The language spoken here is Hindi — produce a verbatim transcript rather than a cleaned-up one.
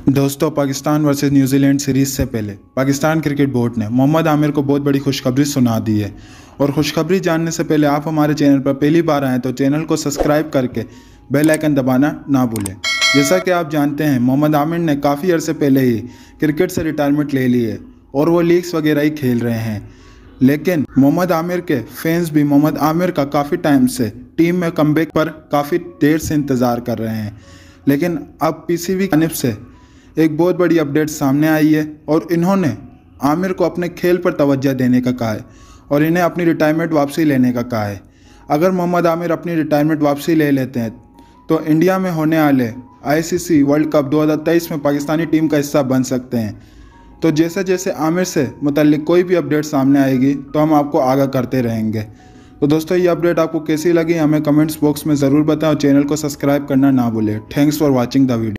दोस्तों, पाकिस्तान वर्सेस न्यूजीलैंड सीरीज़ से पहले पाकिस्तान क्रिकेट बोर्ड ने मोहम्मद आमिर को बहुत बड़ी खुशखबरी सुना दी है। और खुशखबरी जानने से पहले आप हमारे चैनल पर पहली बार आएँ तो चैनल को सब्सक्राइब करके बेल आइकन दबाना ना भूलें। जैसा कि आप जानते हैं, मोहम्मद आमिर ने काफ़ी अर्से पहले ही क्रिकेट से रिटायरमेंट ले ली है और वो लीग्स वगैरह ही खेल रहे हैं। लेकिन मोहम्मद आमिर के फैंस भी मोहम्मद आमिर का काफ़ी टाइम से टीम में कमबैक पर काफ़ी देर से इंतज़ार कर रहे हैं। लेकिन अब पीसीबी की जानिब से एक बहुत बड़ी अपडेट सामने आई है और इन्होंने आमिर को अपने खेल पर तवज्जो देने का कहा है और इन्हें अपनी रिटायरमेंट वापसी लेने का कहा है। अगर मोहम्मद आमिर अपनी रिटायरमेंट वापसी ले लेते हैं तो इंडिया में होने वाले आईसीसी वर्ल्ड कप दो हज़ार तेईस में पाकिस्तानी टीम का हिस्सा बन सकते हैं। तो जैसे जैसे आमिर से मुतल्लिक कोई भी अपडेट सामने आएगी तो हम आपको आगाह करते रहेंगे। तो दोस्तों, ये अपडेट आपको कैसी लगी हमें कमेंट्स बॉक्स में ज़रूर बताएं और चैनल को सब्सक्राइब करना ना भूलें। Thanks for watching the video.